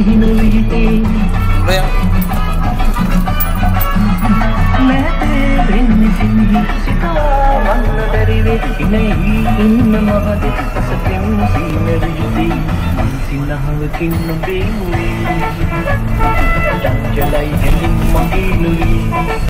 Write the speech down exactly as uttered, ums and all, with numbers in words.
සිහින විහිදී මැතෙන්නේ සිහින සිතාවන්න බැරි වෙන්නේ ඉන්න මහද සසතින් සිහින විහිදී සිනහවකින් නොබේ මුවේ චංචලයි හැඳින් මගේ නුයි